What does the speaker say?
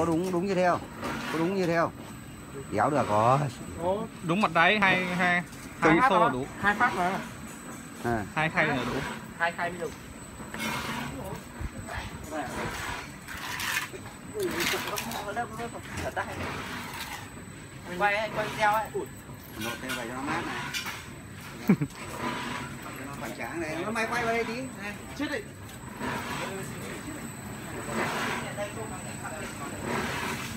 có đúng như thế không? Có đúng như thế không? Kéo được rồi. Đúng mặt đáy hai xô là đủ. 2 phát mà. 2 khay là đủ. 2 khay mới được. Quay video ấy. Một thêm vào cho nó mát này. Nó hoành tráng này, nó mày quay vào đây tí. Này, chết đi.